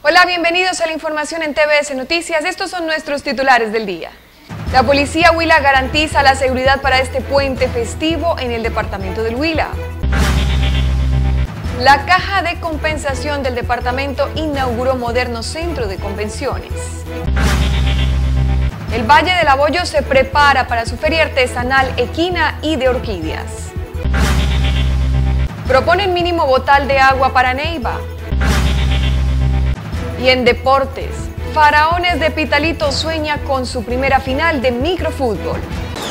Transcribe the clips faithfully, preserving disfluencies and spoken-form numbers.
Hola, bienvenidos a la información en T V S Noticias. Estos son nuestros titulares del día. La policía Huila garantiza la seguridad para este puente festivo en el departamento del Huila. La Caja de Compensación del departamento inauguró moderno centro de convenciones. El Valle del Abollo se prepara para su feria artesanal equina y de orquídeas. Proponen mínimo botal de agua para Neiva. Y en deportes, Faraones de Pitalito sueña con su primera final de microfútbol.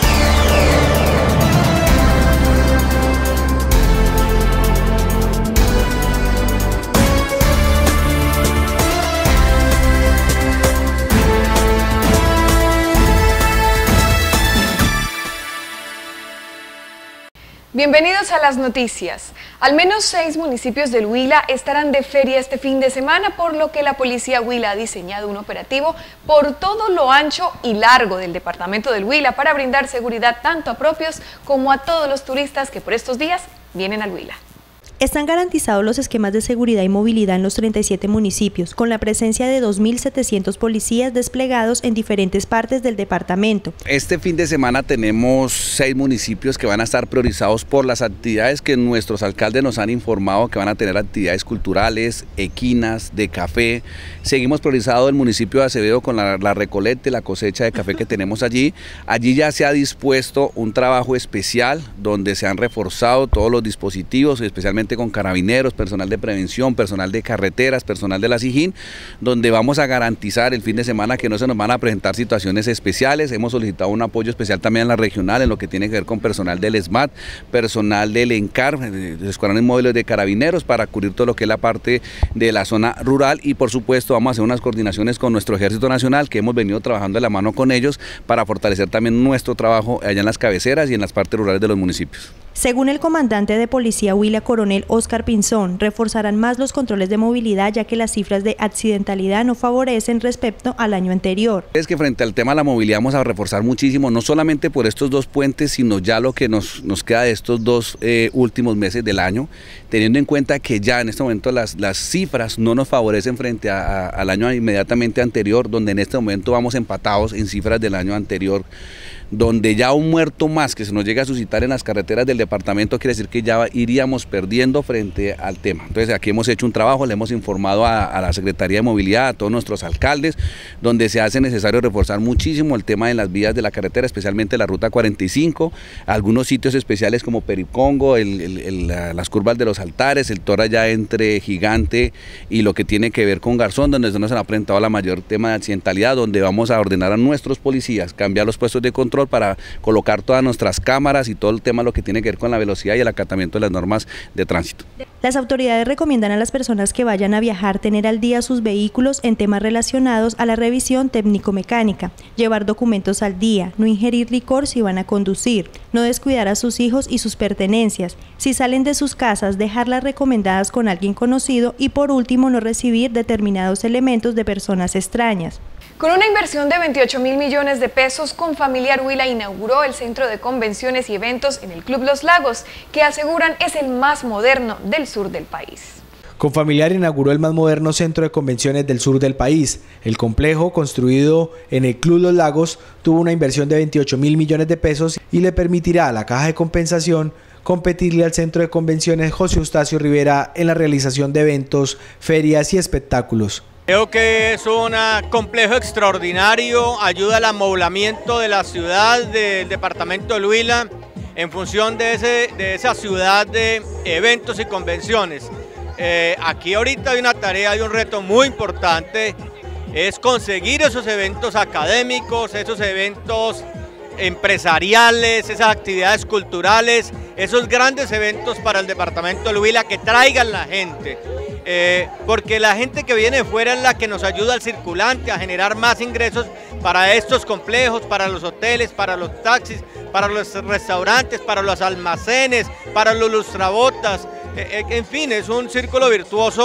Bienvenidos a las noticias. Al menos seis municipios del Huila estarán de feria este fin de semana, por lo que la policía Huila ha diseñado un operativo por todo lo ancho y largo del departamento del Huila para brindar seguridad tanto a propios como a todos los turistas que por estos días vienen al Huila. Están garantizados los esquemas de seguridad y movilidad en los treinta y siete municipios, con la presencia de dos mil setecientos policías desplegados en diferentes partes del departamento. Este fin de semana tenemos seis municipios que van a estar priorizados por las actividades que nuestros alcaldes nos han informado, que van a tener actividades culturales, equinas, de café. Seguimos priorizado el municipio de Acevedo con la, la recolecta y la cosecha de café que tenemos allí. Allí ya se ha dispuesto un trabajo especial donde se han reforzado todos los dispositivos, especialmente con carabineros, personal de prevención, personal de carreteras, personal de la SIJIN, donde vamos a garantizar el fin de semana que no se nos van a presentar situaciones especiales. Hemos solicitado un apoyo especial también en la regional en lo que tiene que ver con personal del ESMAD, personal del ENCAR, de escuadrones móviles de carabineros, para cubrir todo lo que es la parte de la zona rural, y por supuesto vamos a hacer unas coordinaciones con nuestro Ejército Nacional, que hemos venido trabajando de la mano con ellos para fortalecer también nuestro trabajo allá en las cabeceras y en las partes rurales de los municipios. Según el comandante de policía Huila, coronel Oscar Pinzón, reforzarán más los controles de movilidad, ya que las cifras de accidentalidad no favorecen respecto al año anterior. Es que frente al tema de la movilidad vamos a reforzar muchísimo, no solamente por estos dos puentes, sino ya lo que nos, nos queda de estos dos eh, últimos meses del año, teniendo en cuenta que ya en este momento las, las cifras no nos favorecen frente a, a, al año inmediatamente anterior, donde en este momento vamos empatados en cifras del año anterior, donde ya un muerto más que se nos llega a suscitar en las carreteras del departamento quiere decir que ya iríamos perdiendo frente al tema. Entonces aquí hemos hecho un trabajo, le hemos informado a, a la Secretaría de Movilidad, a todos nuestros alcaldes, donde se hace necesario reforzar muchísimo el tema de las vías de la carretera, especialmente la ruta cuarenta y cinco, algunos sitios especiales como Pericongo, el, el, el, las curvas de los Altares, el Tora ya entre Gigante y lo que tiene que ver con Garzón, donde se nos ha presentado la mayor tema de accidentalidad, donde vamos a ordenar a nuestros policías cambiar los puestos de control para colocar todas nuestras cámaras y todo el tema lo que tiene que ver con la velocidad y el acatamiento de las normas de tránsito. Las autoridades recomiendan a las personas que vayan a viajar tener al día sus vehículos en temas relacionados a la revisión técnico-mecánica, llevar documentos al día, no ingerir licor si van a conducir, no descuidar a sus hijos y sus pertenencias, si salen de sus casas dejarlas recomendadas con alguien conocido, y por último no recibir determinados elementos de personas extrañas. Con una inversión de veintiocho mil millones de pesos, Confamiliar Huila inauguró el Centro de Convenciones y Eventos en el Club Los Lagos, que aseguran es el más moderno del sur del país. Confamiliar inauguró el más moderno centro de convenciones del sur del país. El complejo, construido en el Club Los Lagos, tuvo una inversión de veintiocho mil millones de pesos y le permitirá a la Caja de Compensación competirle al Centro de Convenciones José Eustacio Rivera en la realización de eventos, ferias y espectáculos. Creo que es un complejo extraordinario, ayuda al amoblamiento de la ciudad, del departamento del Huila, en función de, ese, de esa ciudad de eventos y convenciones. Eh, aquí ahorita hay una tarea y un reto muy importante, es conseguir esos eventos académicos, esos eventos empresariales, esas actividades culturales, esos grandes eventos para el departamento del Huila que traigan la gente. Eh, porque la gente que viene de fuera es la que nos ayuda al circulante a generar más ingresos para estos complejos, para los hoteles, para los taxis, para los restaurantes, para los almacenes, para los lustrabotas, eh, eh, en fin, es un círculo virtuoso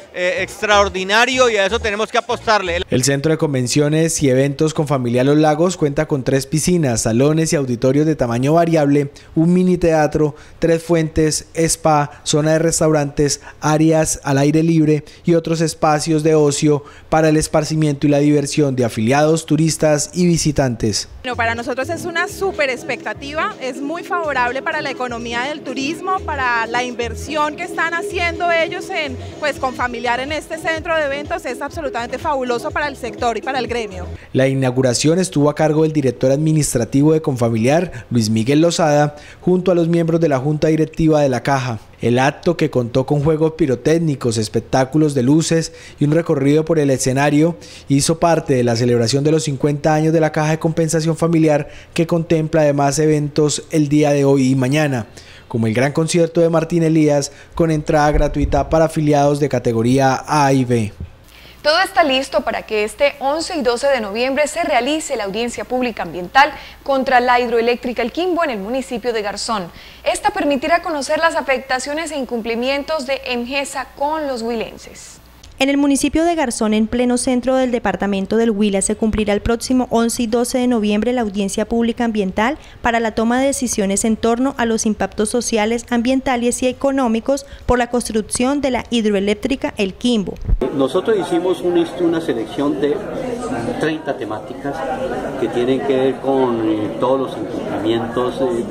eh, extraordinario y a eso tenemos que apostarle. El Centro de Convenciones y Eventos con Familia Los Lagos cuenta con tres piscinas, salones y auditorios de tamaño variable, un mini teatro, tres fuentes, spa, zona de restaurantes, áreas al aire libre y otros espacios de ocio para el esparcimiento y la diversión de afiliados, turistas y visitantes. Bueno, para nosotros es una súper expectativa, es muy favorable para la economía del turismo, para la inversión que están haciendo ellos en, pues, con familiar en este centro de eventos, es absolutamente fabuloso para el sector y para el gremio. La inauguración estuvo a cargo del director administrativo de Confamiliar, Luis Miguel Lozada, junto a los miembros de la Junta Directiva de la Caja. El acto, que contó con juegos pirotécnicos, espectáculos de luces y un recorrido por el escenario, hizo parte de la celebración de los cincuenta años de la Caja de Compensación Familiar, que contempla además eventos el día de hoy y mañana, como el gran concierto de Martín Elías, con entrada gratuita para afiliados de categoría A y B. Todo está listo para que este once y doce de noviembre se realice la audiencia pública ambiental contra la hidroeléctrica El Quimbo en el municipio de Garzón. Esta permitirá conocer las afectaciones e incumplimientos de EMGESA con los huilenses. En el municipio de Garzón, en pleno centro del departamento del Huila, se cumplirá el próximo once y doce de noviembre la audiencia pública ambiental para la toma de decisiones en torno a los impactos sociales, ambientales y económicos por la construcción de la hidroeléctrica El Quimbo. Nosotros hicimos una, una selección de treinta temáticas que tienen que ver con eh, todos los incumplimientos eh,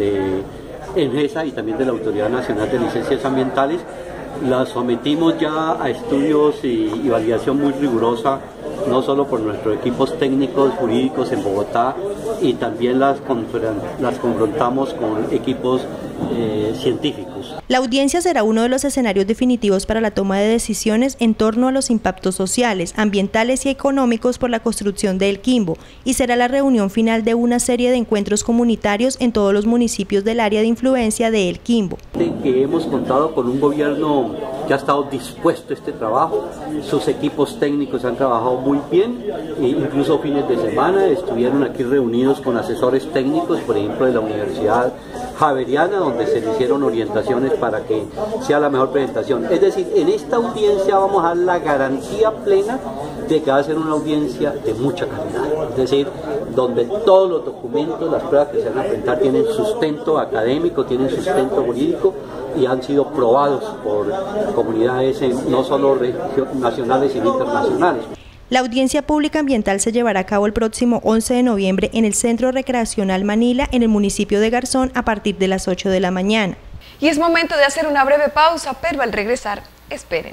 de EMGESA y también de la Autoridad Nacional de Licencias Ambientales. Las sometimos ya a estudios y, y validación muy rigurosa, no solo por nuestros equipos técnicos jurídicos en Bogotá, y también las, las confrontamos con equipos eh, científicos. La audiencia será uno de los escenarios definitivos para la toma de decisiones en torno a los impactos sociales, ambientales y económicos por la construcción de El Quimbo, y será la reunión final de una serie de encuentros comunitarios en todos los municipios del área de influencia de El Quimbo. Que hemos contado con un gobierno que ha estado dispuesto a este trabajo, sus equipos técnicos han trabajado muy bien, e incluso fines de semana estuvieron aquí reunidos con asesores técnicos, por ejemplo de la Universidad Javeriana, donde se le hicieron orientaciones para que sea la mejor presentación. Es decir, en esta audiencia vamos a dar la garantía plena de que va a ser una audiencia de mucha calidad, es decir, donde todos los documentos, las pruebas que se van a presentar tienen sustento académico, tienen sustento jurídico y han sido probados por comunidades no solo nacionales sino internacionales. La audiencia pública ambiental se llevará a cabo el próximo once de noviembre en el Centro Recreacional Manila, en el municipio de Garzón, a partir de las ocho de la mañana. Y es momento de hacer una breve pausa, pero al regresar, esperen.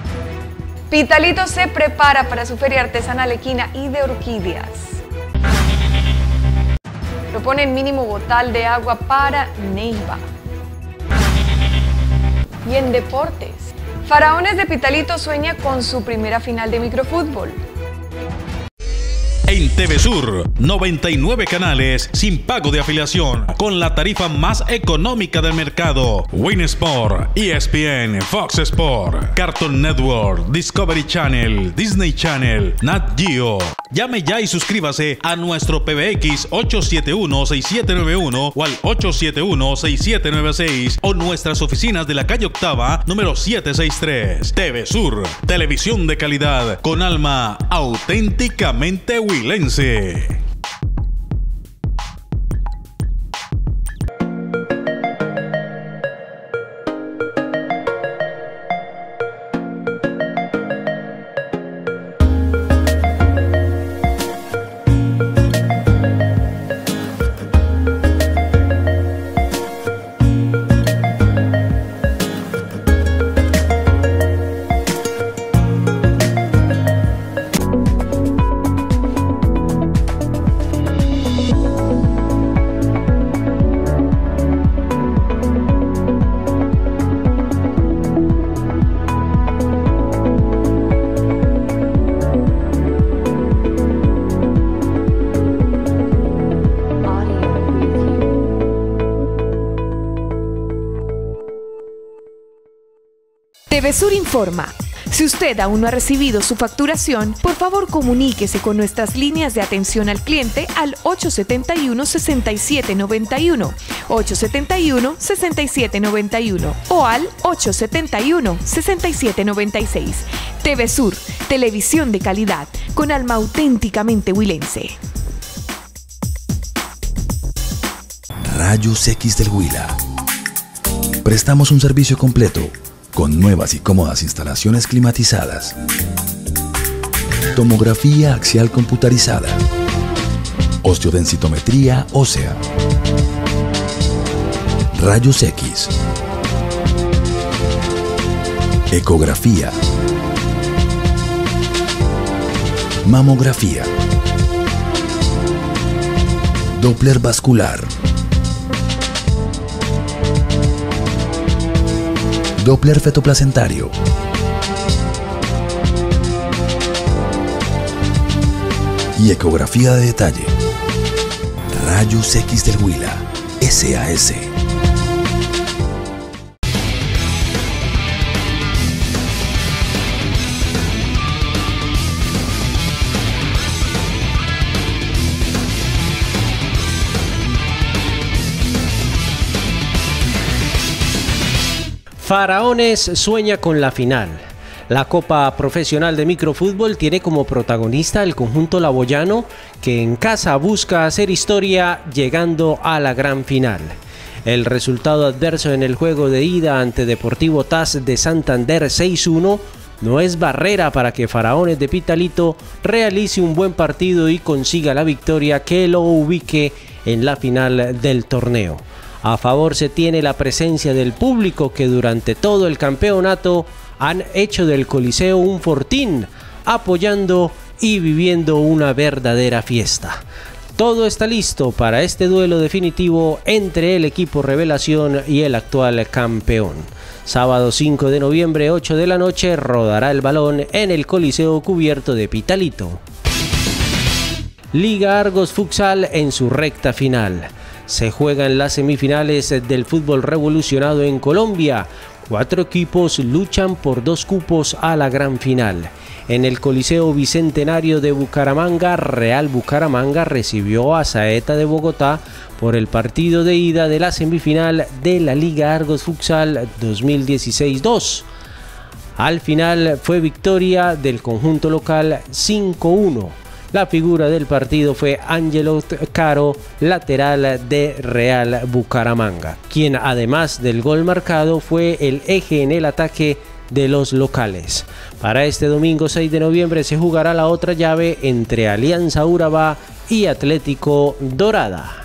Pitalito se prepara para su feria artesanal equina y de orquídeas. Proponen mínimo botal de agua para Neiva. Y en deportes, Faraones de Pitalito sueña con su primera final de microfútbol. En T V Sur, noventa y nueve canales sin pago de afiliación, con la tarifa más económica del mercado. Win Sport, E S P N, Fox Sport, Cartoon Network, Discovery Channel, Disney Channel, Nat Geo. Llame ya y suscríbase a nuestro P B X ocho siete uno, seis siete nueve uno o al ocho siete uno, seis siete nueve seis o nuestras oficinas de la calle Octava, número siete seis tres. T V Sur, televisión de calidad con alma auténticamente huilense. T V Sur informa. Si usted aún no ha recibido su facturación, por favor comuníquese con nuestras líneas de atención al cliente al ocho siete uno, seis siete nueve uno, ocho siete uno, seis siete nueve uno o al ocho siete uno, seis siete nueve seis. T V Sur, televisión de calidad, con alma auténticamente huilense. Rayos X del Huila. Prestamos un servicio completo, con nuevas y cómodas instalaciones climatizadas. Tomografía axial computarizada. Osteodensitometría ósea. Rayos X. Ecografía. Mamografía. Doppler vascular. Doppler fetoplacentario. Y ecografía de detalle. Rayos X del Huila. S A S. Faraones sueña con la final. La Copa Profesional de Microfútbol tiene como protagonista el conjunto laboyano, que en casa busca hacer historia llegando a la gran final. El resultado adverso en el juego de ida ante Deportivo T A S de Santander seis uno no es barrera para que Faraones de Pitalito realice un buen partido y consiga la victoria que lo ubique en la final del torneo. A favor se tiene la presencia del público, que durante todo el campeonato han hecho del Coliseo un fortín, apoyando y viviendo una verdadera fiesta. Todo está listo para este duelo definitivo entre el equipo Revelación y el actual campeón. Sábado cinco de noviembre, ocho de la noche, rodará el balón en el Coliseo cubierto de Pitalito. Liga Argos Futsal en su recta final. Se juegan las semifinales del fútbol revolucionado en Colombia. Cuatro equipos luchan por dos cupos a la gran final. En el Coliseo Bicentenario de Bucaramanga, Real Bucaramanga recibió a Saeta de Bogotá por el partido de ida de la semifinal de la Liga Argos Futsal dos mil dieciséis dos. Al final fue victoria del conjunto local cinco uno. La figura del partido fue Ángelo Caro, lateral de Real Bucaramanga, quien además del gol marcado fue el eje en el ataque de los locales. Para este domingo seis de noviembre se jugará la otra llave entre Alianza Urabá y Atlético Dorada.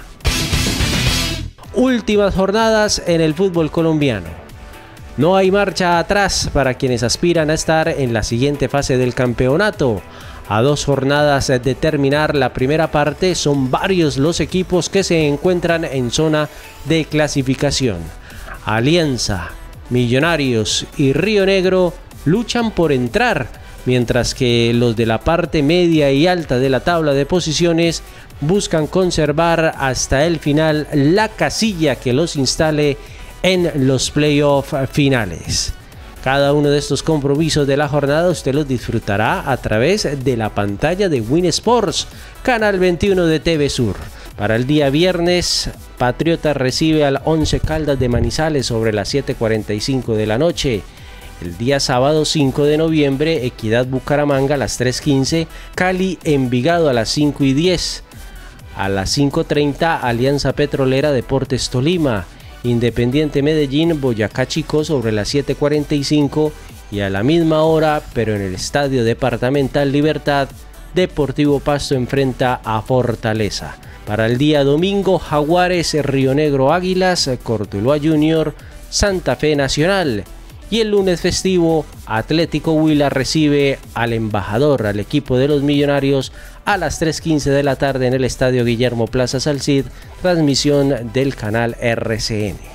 Últimas jornadas en el fútbol colombiano. No hay marcha atrás para quienes aspiran a estar en la siguiente fase del campeonato. A dos jornadas de terminar la primera parte, son varios los equipos que se encuentran en zona de clasificación. Alianza, Millonarios y Río Negro luchan por entrar, mientras que los de la parte media y alta de la tabla de posiciones buscan conservar hasta el final la casilla que los instale en los playoffs finales. Cada uno de estos compromisos de la jornada usted los disfrutará a través de la pantalla de Win Sports, canal veintiuno de T V Sur. Para el día viernes, Patriota recibe al Once Caldas de Manizales sobre las siete cuarenta y cinco de la noche. El día sábado cinco de noviembre, Equidad Bucaramanga a las tres quince, Cali Envigado a las cinco y diez. A las cinco treinta, Alianza Petrolera Deportes Tolima. Independiente Medellín, Boyacá Chico sobre las siete cuarenta y cinco, y a la misma hora, pero en el Estadio Departamental Libertad, Deportivo Pasto enfrenta a Fortaleza. Para el día domingo, Jaguares, Río Negro Águilas, Cortuluá Junior, Santa Fe Nacional. Y el lunes festivo, Atlético Huila recibe al Embajador, al equipo de los Millonarios, a las tres quince de la tarde en el Estadio Guillermo Plaza Salcid, transmisión del canal R C N.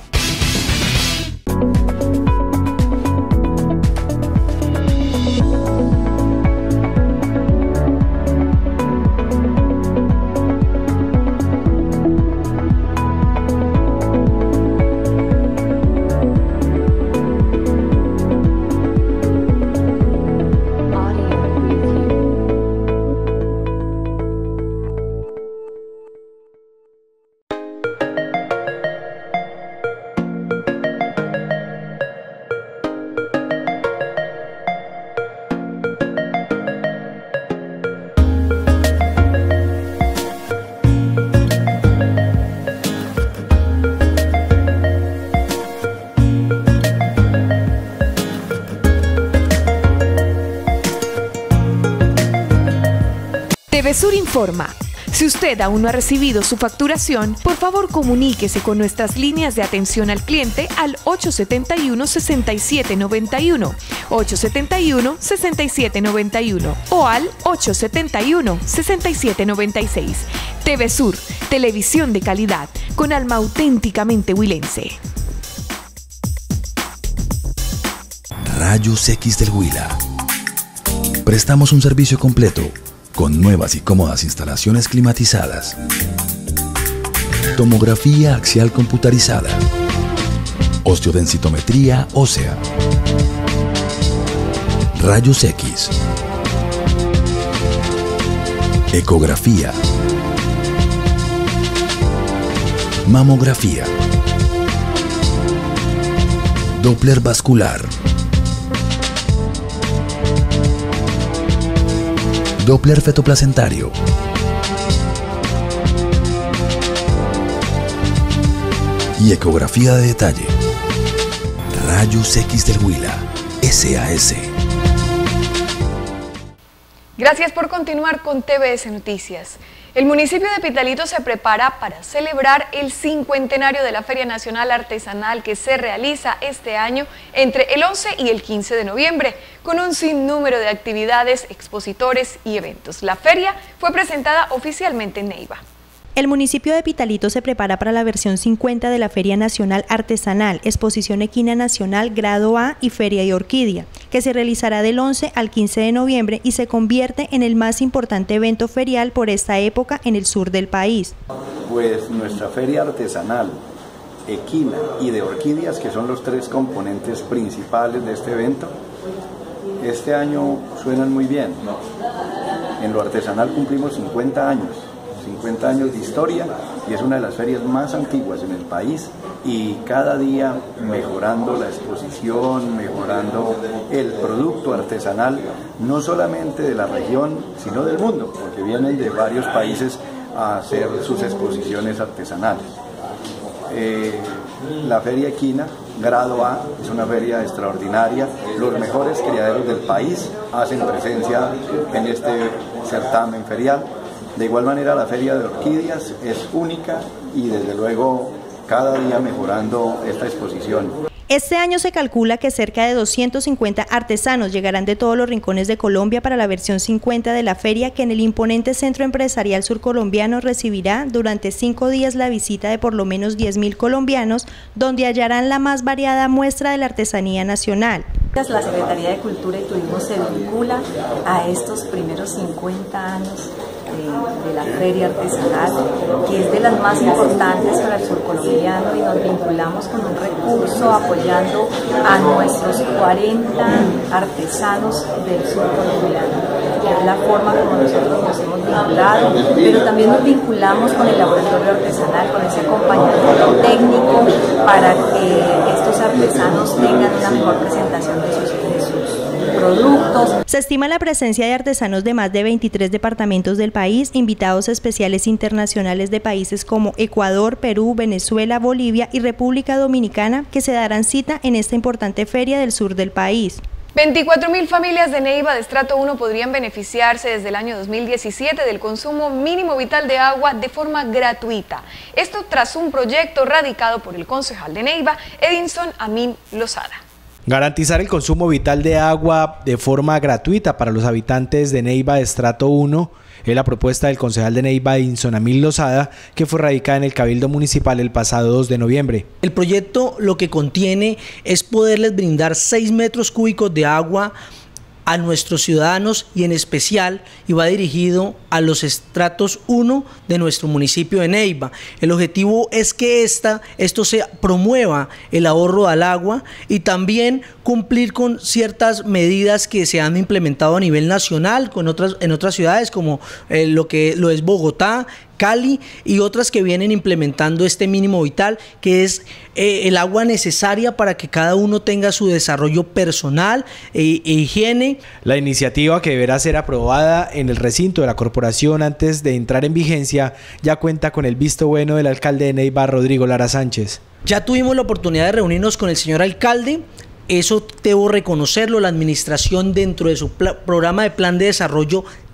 TVSur informa. Si usted aún no ha recibido su facturación, por favor comuníquese con nuestras líneas de atención al cliente al ocho siete uno, seis siete nueve uno, ocho siete uno, seis siete nueve uno o al ocho siete uno, seis siete nueve seis. TVSur, televisión de calidad, con alma auténticamente huilense. Rayos X del Huila. Prestamos un servicio completo con nuevas y cómodas instalaciones climatizadas. Tomografía axial computarizada. Osteodensitometría ósea. Rayos X. Ecografía. Mamografía. Doppler vascular. Doppler fetoplacentario. Y ecografía de detalle. Rayos X del Huila. S A S. Gracias por continuar con T V S Noticias. El municipio de Pitalito se prepara para celebrar el cincuentenario de la Feria Nacional Artesanal que se realiza este año entre el once y el quince de noviembre, con un sinnúmero de actividades, expositores y eventos. La feria fue presentada oficialmente en Neiva. El municipio de Pitalito se prepara para la versión cincuenta de la Feria Nacional Artesanal, Exposición Equina Nacional Grado A y Feria de Orquídea, que se realizará del once al quince de noviembre y se convierte en el más importante evento ferial por esta época en el sur del país. Pues nuestra feria artesanal, equina y de orquídeas, que son los tres componentes principales de este evento, este año suenan muy bien. En lo artesanal cumplimos cincuenta años. cincuenta años de historia y es una de las ferias más antiguas en el país y cada día mejorando la exposición, mejorando el producto artesanal, no solamente de la región, sino del mundo, porque vienen de varios países a hacer sus exposiciones artesanales. Eh, la Feria Equina, Grado A, es una feria extraordinaria. Los mejores criaderos del país hacen presencia en este certamen ferial. De igual manera, la Feria de Orquídeas es única y desde luego cada día mejorando esta exposición. Este año se calcula que cerca de doscientos cincuenta artesanos llegarán de todos los rincones de Colombia para la versión cincuenta de la feria, que en el imponente centro empresarial surcolombiano recibirá durante cinco días la visita de por lo menos diez mil colombianos, donde hallarán la más variada muestra de la artesanía nacional. La Secretaría de Cultura y Turismo se vincula a estos primeros cincuenta años de, de la feria artesanal, que es de las más importantes para el surcolombiano, y nos vinculamos con un recurso apoyando a nuestros cuarenta artesanos del surcolombiano. Es la forma como nosotros nos hemos vinculado, pero también nos vinculamos con el laboratorio artesanal, con ese acompañamiento técnico para que estos artesanos tengan una mejor presentación de sus, de sus productos. Se estima la presencia de artesanos de más de veintitrés departamentos del país, invitados especiales internacionales de países como Ecuador, Perú, Venezuela, Bolivia y República Dominicana, que se darán cita en esta importante feria del sur del país. veinticuatro mil familias de Neiva de estrato uno podrían beneficiarse desde el año dos mil diecisiete del consumo mínimo vital de agua de forma gratuita. Esto tras un proyecto radicado por el concejal de Neiva, Edinson Amin Lozada. Garantizar el consumo vital de agua de forma gratuita para los habitantes de Neiva de estrato uno es la propuesta del concejal de Neiva, Edinson Amin Lozada, que fue radicada en el Cabildo Municipal el pasado dos de noviembre. El proyecto lo que contiene es poderles brindar seis metros cúbicos de agua a nuestros ciudadanos, y en especial y va dirigido a los estratos uno de nuestro municipio de Neiva. El objetivo es que esta, esto se promueva el ahorro al agua y también cumplir con ciertas medidas que se han implementado a nivel nacional con otras, en otras ciudades como eh, lo que lo es Bogotá, Cali y otras que vienen implementando este mínimo vital, que es eh, el agua necesaria para que cada uno tenga su desarrollo personal e, e higiene. La iniciativa, que deberá ser aprobada en el recinto de la corporación antes de entrar en vigencia, ya cuenta con el visto bueno del alcalde de Neiva, Rodrigo Lara Sánchez. Ya tuvimos la oportunidad de reunirnos con el señor alcalde. Eso debo reconocerlo, la administración dentro de su programa de plan de desarrollo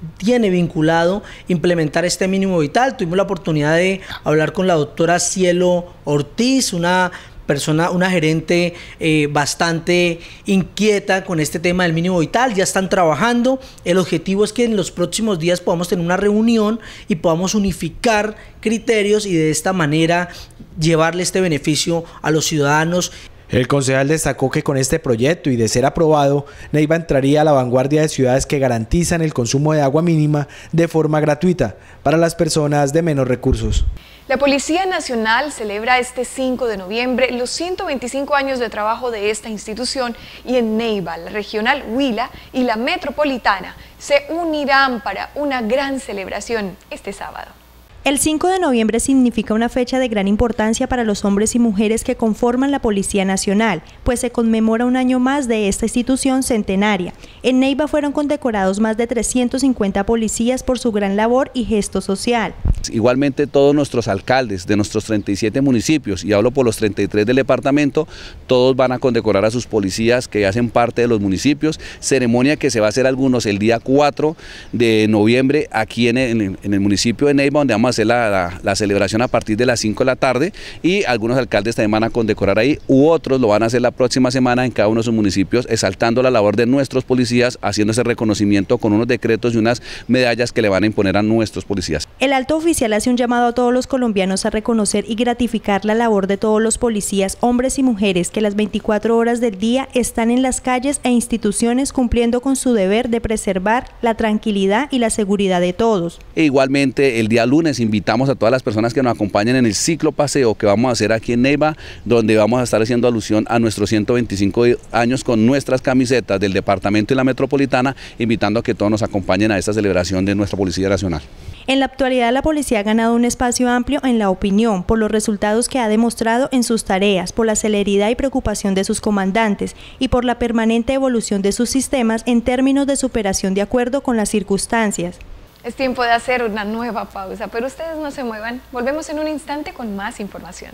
tiene vinculado implementar este mínimo vital. Tuvimos la oportunidad de hablar con la doctora Cielo Ortiz, una persona, una gerente eh, bastante inquieta con este tema del mínimo vital. Ya están trabajando. El objetivo es que en los próximos días podamos tener una reunión y podamos unificar criterios y de esta manera llevarle este beneficio a los ciudadanos. El concejal destacó que con este proyecto y de ser aprobado, Neiva entraría a la vanguardia de ciudades que garantizan el consumo de agua mínima de forma gratuita para las personas de menos recursos. La Policía Nacional celebra este cinco de noviembre los ciento veinticinco años de trabajo de esta institución y en Neiva, la regional Huila y la metropolitana se unirán para una gran celebración este sábado. El cinco de noviembre significa una fecha de gran importancia para los hombres y mujeres que conforman la Policía Nacional, pues se conmemora un año más de esta institución centenaria. En Neiva fueron condecorados más de trescientos cincuenta policías por su gran labor y gesto social. Igualmente todos nuestros alcaldes de nuestros treinta y siete municipios, y hablo por los treinta y tres del departamento, todos van a condecorar a sus policías que hacen parte de los municipios, ceremonia que se va a hacer algunos el día cuatro de noviembre aquí en el, en el municipio de Neiva, donde vamos a hacer la, la, la celebración a partir de las cinco de la tarde y algunos alcaldes también van a condecorar ahí, u otros lo van a hacer la próxima semana en cada uno de sus municipios, exaltando la labor de nuestros policías, haciendo ese reconocimiento con unos decretos y unas medallas que le van a imponer a nuestros policías. El alto oficial hace un llamado a todos los colombianos a reconocer y gratificar la labor de todos los policías, hombres y mujeres, que las veinticuatro horas del día están en las calles e instituciones cumpliendo con su deber de preservar la tranquilidad y la seguridad de todos. E igualmente el día lunes invitamos a todas las personas que nos acompañen en el ciclo paseo que vamos a hacer aquí en Neiva, donde vamos a estar haciendo alusión a nuestros ciento veinticinco años con nuestras camisetas del departamento y la metropolitana, invitando a que todos nos acompañen a esta celebración de nuestra Policía Nacional. En la actualidad, la policía ha ganado un espacio amplio en la opinión por los resultados que ha demostrado en sus tareas, por la celeridad y preocupación de sus comandantes y por la permanente evolución de sus sistemas en términos de superación de acuerdo con las circunstancias. Es tiempo de hacer una nueva pausa, pero ustedes no se muevan. Volvemos en un instante con más información.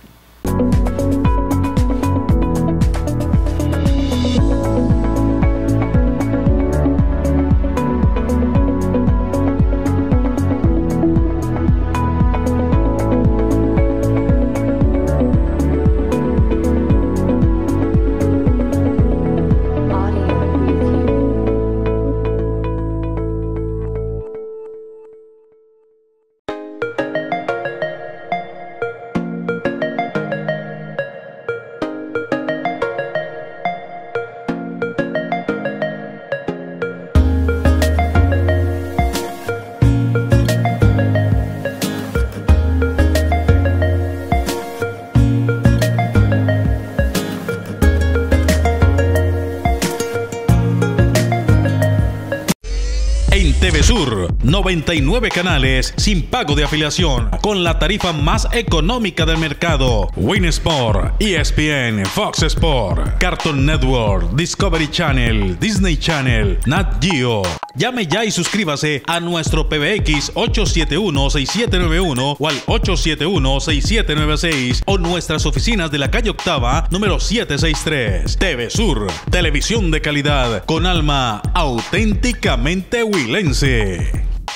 TVSur, noventa y nueve canales sin pago de afiliación, con la tarifa más económica del mercado. Win Sport, E S P N, Fox Sport, Cartoon Network, Discovery Channel, Disney Channel, Nat Geo. Llame ya y suscríbase a nuestro P B X ocho siete uno, seis siete nueve uno o al ocho siete uno, seis siete nueve seis o nuestras oficinas de la calle Octava, número setecientos sesenta y tres. TVSur, televisión de calidad con alma auténticamente huilense.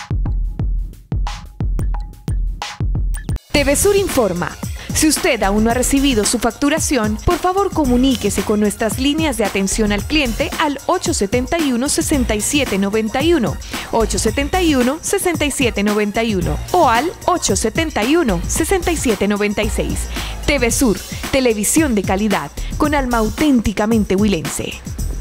TVSur informa. Si usted aún no ha recibido su facturación, por favor comuníquese con nuestras líneas de atención al cliente al ocho siete uno, seis siete nueve uno, ocho siete uno, seis siete nueve uno o al ocho siete uno, seis siete nueve seis. TVSur, televisión de calidad con alma auténticamente huilense.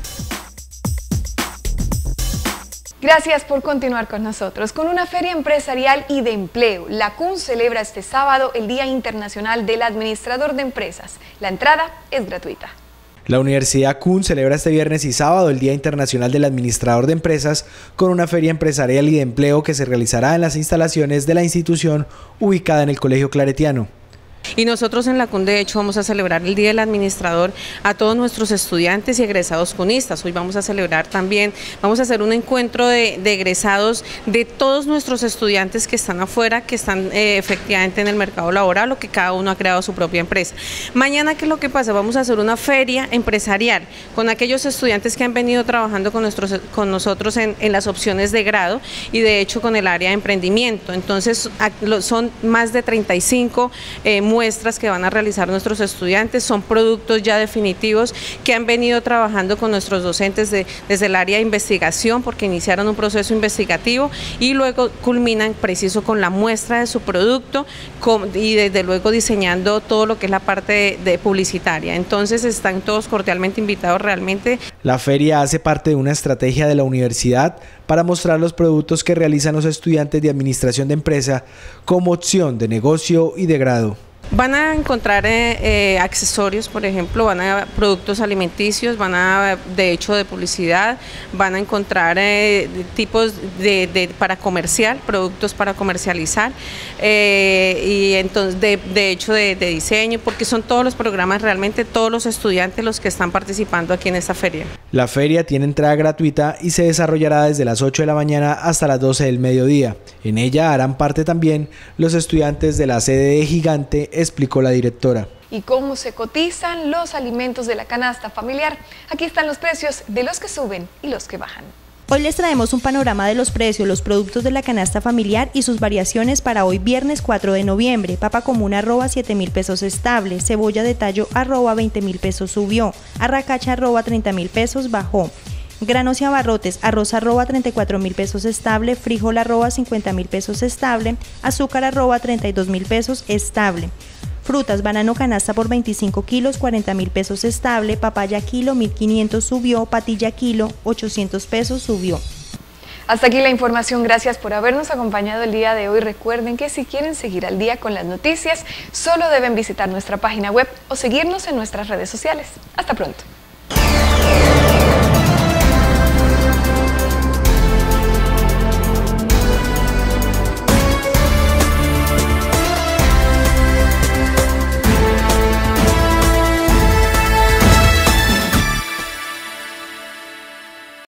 Gracias por continuar con nosotros. Con una feria empresarial y de empleo, la C U N celebra este sábado el Día Internacional del Administrador de Empresas. La entrada es gratuita. La Universidad C U N celebra este viernes y sábado el Día Internacional del Administrador de Empresas con una feria empresarial y de empleo que se realizará en las instalaciones de la institución ubicada en el Colegio Claretiano. Y nosotros en la C U N de hecho vamos a celebrar el Día del Administrador a todos nuestros estudiantes y egresados cunistas. Hoy vamos a celebrar también, vamos a hacer un encuentro de, de egresados de todos nuestros estudiantes que están afuera, que están eh, efectivamente en el mercado laboral o que cada uno ha creado su propia empresa. Mañana, ¿qué es lo que pasa? Vamos a hacer una feria empresarial con aquellos estudiantes que han venido trabajando con, nuestros, con nosotros en, en las opciones de grado y de hecho con el área de emprendimiento. Entonces son más de treinta y cinco eh, muestras que van a realizar nuestros estudiantes, son productos ya definitivos que han venido trabajando con nuestros docentes de, desde el área de investigación, porque iniciaron un proceso investigativo y luego culminan preciso con la muestra de su producto con, y desde luego diseñando todo lo que es la parte de, de publicitaria. Entonces están todos cordialmente invitados realmente. La feria hace parte de una estrategia de la universidad para mostrar los productos que realizan los estudiantes de administración de empresa como opción de negocio y de grado. Van a encontrar eh, eh, accesorios, por ejemplo, van a productos alimenticios, van a, de hecho, de publicidad, van a encontrar eh, tipos de, de para comercial, productos para comercializar eh, y entonces de, de hecho de, de diseño, porque son todos los programas, realmente todos los estudiantes los que están participando aquí en esta feria. La feria tiene entrada gratuita y se desarrollará desde las ocho de la mañana hasta las doce del mediodía. En ella harán parte también los estudiantes de la sede de Gigante, explicó la directora. ¿Y cómo se cotizan los alimentos de la canasta familiar? Aquí están los precios de los que suben y los que bajan. Hoy les traemos un panorama de los precios, los productos de la canasta familiar y sus variaciones para hoy viernes cuatro de noviembre. Papa común arroba siete mil pesos estable, cebolla de tallo arroba veinte mil pesos subió, arracacha arroba treinta mil pesos bajó. Granos y abarrotes, arroz arroba treinta y cuatro mil pesos estable, frijol arroba cincuenta mil pesos estable, azúcar arroba treinta y dos mil pesos estable. Frutas, banano canasta por veinticinco kilos, cuarenta mil pesos estable, papaya kilo, mil quinientos subió, patilla kilo, ochocientos pesos subió. Hasta aquí la información, gracias por habernos acompañado el día de hoy. Recuerden que si quieren seguir al día con las noticias, solo deben visitar nuestra página web o seguirnos en nuestras redes sociales. Hasta pronto.